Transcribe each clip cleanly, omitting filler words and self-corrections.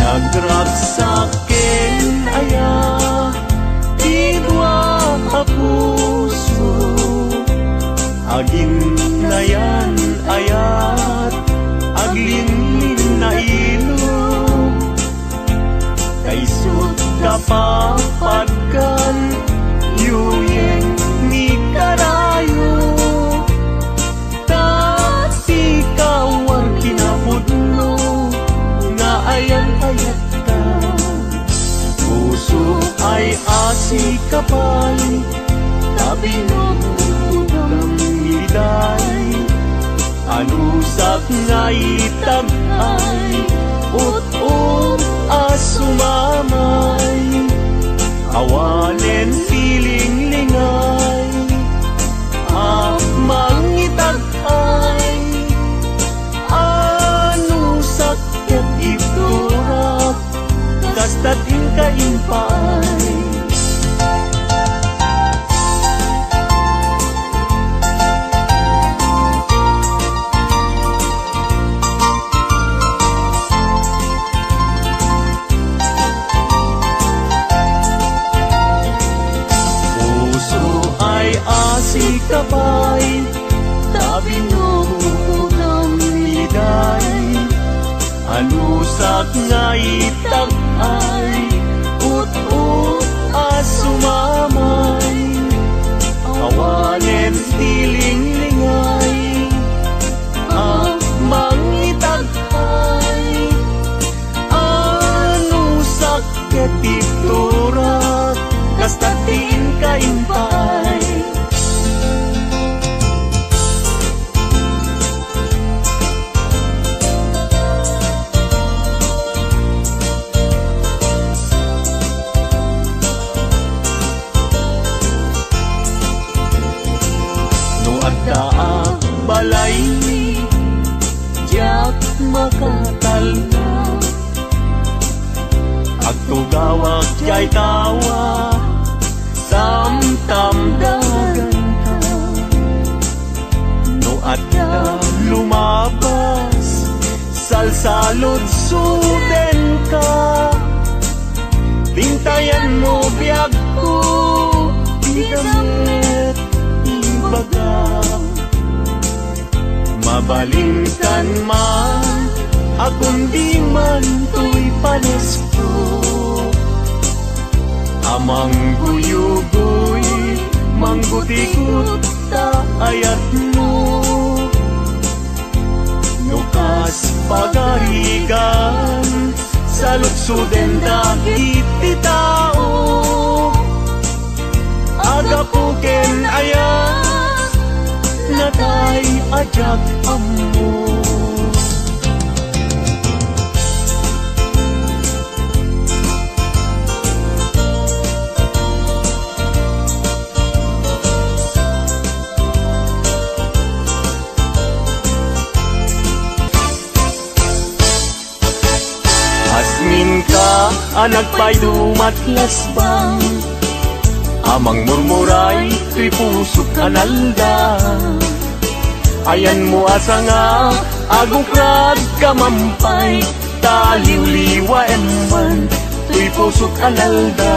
nagragsaken aya didwa a puso agin na yan ayat aglinlin na ilog kaisut kapapagkan yuyeng ni karayo tati kawar kinapudno nga ayan-ayat ka puso ay asi kapay tabinong miliday anusak nga itag ay ut-ut asumamay awalen piling lingay mangitag ay anusak ket iturak kastatin kaimpay si kapay tabinong miliday anusak nga itag ay ut-ut asumamay awalen tiling lingay mangitag ay anusak ket iturak kastatin kaimpay balay jak makatalna agtugawag jay tawa samtam dagan ka no adda lumabas salsalot suden ka tintayan mo biyag ko di damit imbaga mabalingtan man akong di man to'y panesko amang guyugoy manggutikot ta ayat mo nukas pagarigan sa lutsuden dagit ti tao agapuken ayat natay ajak ammo asmin ka anak pa'y dumatlasbang amang murmuray tuy pusok kanalda ayan mo asa nga agukrad kamampay taliw-liwa emman tuy pusok kanalda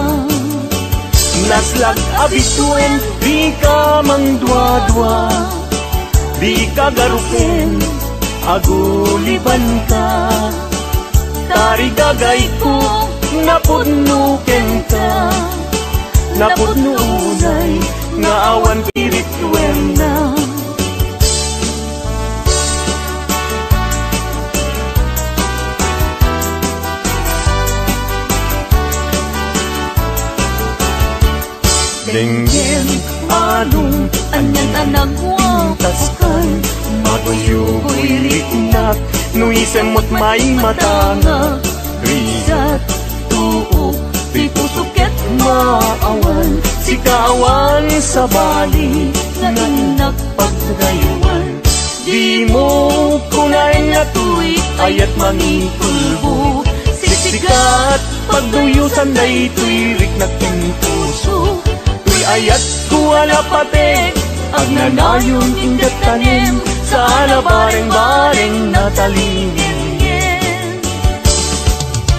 naslag abituen di ka mangdwa-dwa di ka garuken aguliban ka tarigagay ko napudnuken ka napudnunay nga awan pirituem na denggen anong anyan anak wataskan maguyugoy riknak nuisem mo't may matanga rigat tuo di pusuket maawan sikawan sa bali nganak pagdayuan di mo kunay na tuy ayat mangitulbo siksikat pagduyusan na ito'y riknak ng puso tuy ayat kuwala pati agnanayon ingat tanim sana bareng-bareng natalingin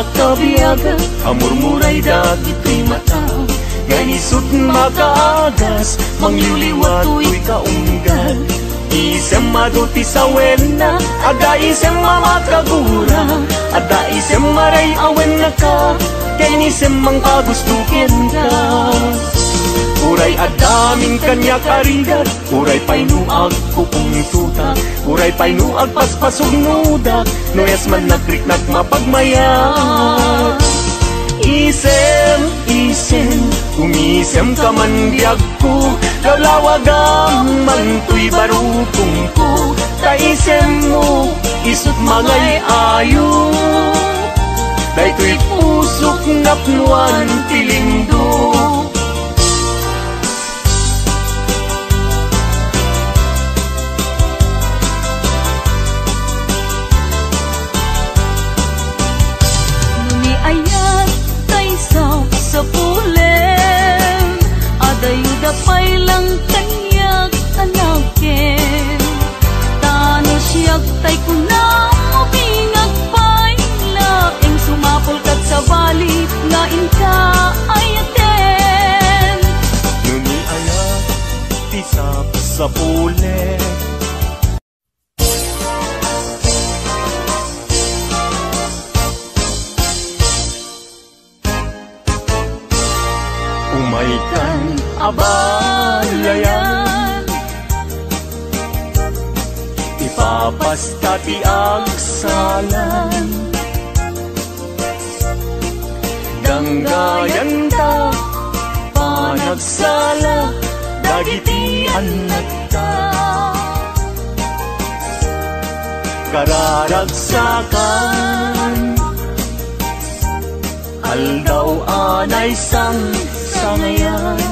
kabiyaga, amurmuray dagito'y mata. Ganisot makaagas, mangyuliwa to'y kaunggal. Isem maduti sa wena, ada isem mamakagura, ada isem maray awen na ka, kay nisem mang pagustukin ka. Uray adaming kanya karigat, uray painuag kupong tuta, uray painuag paspasog nudak, noyas man nagkrik nagmapagmayat. Isem, isem, umisem ka man biyag ko, lawlawagam man tuy barupong ko. Ta isem mo, isut mangay ayo, day tuy pusok napnuan tilindo. Sa pulen, adayuda pa'y lang kanyak anakin. Tano siyak tay kunang mabingag pa'y laing sumapol kat sa bali, ngain ka ayaten. Nuni ayak, tisap sa pulen. Umaykan abalayan, ipapasta ti agsalan. Danggayan ta, panagsala, dagiti anak ta. Kararagsakan, aldaw anay sang sangayan.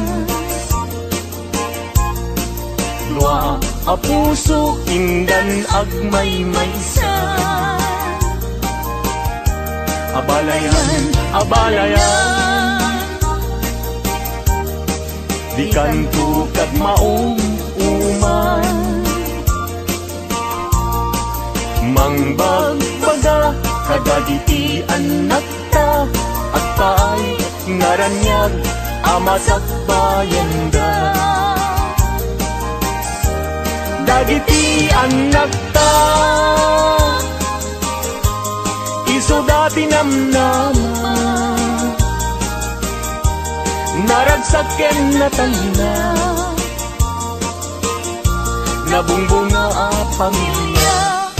Lua a puso indan agmay maysa. Abalayan, abalayan, di kanto kag maong uman. Mangbagbaga kadagiti anak ta, at paay ngaranyag amasak bayanda. Dagiti anak ta, iso dati namnama, naragsaken na talina, nabungbunga a pamilya.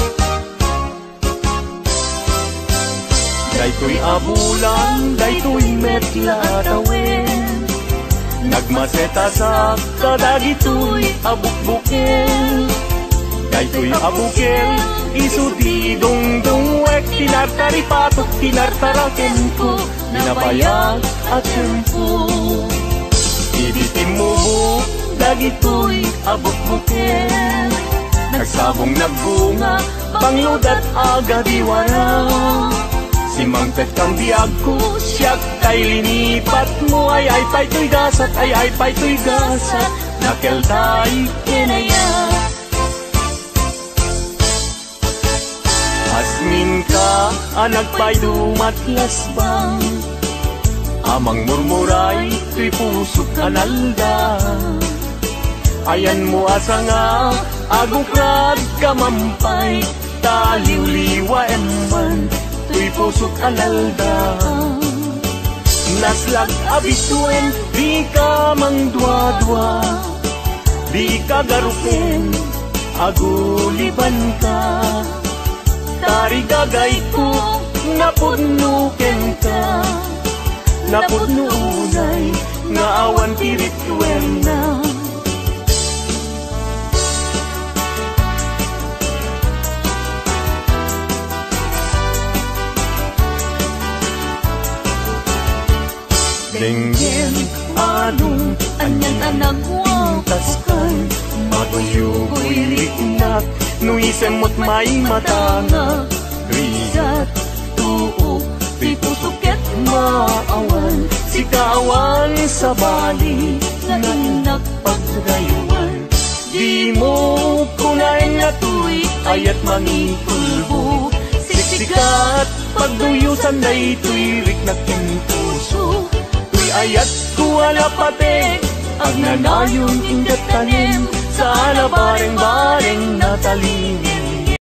Daytoy abulan, daytoy metla tawin, nagmaseta sa kadagitoy abukbukel. Daytoy abukel, isuti dungdungwek, tinartari patok, tinartaraken ko, ninabayag at tempo. Ibitim mo buk, dagitoy abukbukel, nagsabong nagbunga, pangludat aga diwara. Simangpet kang biyag ko, siyak kay linipat mo, ay pa'y to'y gasat, ay pa'y to'y gasat, nakel tayo kinaya. Asmin ka, anak pa'y dumatlas bang, amang murmuray, to'y pusok analda. Ayan mo asa nga, agukrad kamampay, taliw-liwa eman, tuy pusok alalda. Naslag abituen, di ka mangdwa-dwa, di ka garuken, aguliban ka. Tari gagay ko, napudnuken ka, napudnunay, nga awan pirituen na. Denggen anong Anyan anak mo taskan, matuyugoy riknak, nuisemot may matanga. Rigat, tuo, di pusuket Maawan, sikawan sa bali, Nainak pagdayuan. Di mo kunain na tuy, ayat mangikulbo, siksikat Pagduyusan day tuirik na puso. Tuy ayat ko alapatek, ang nanayon ingat tanim, sa ala bareng-bareng natalingin.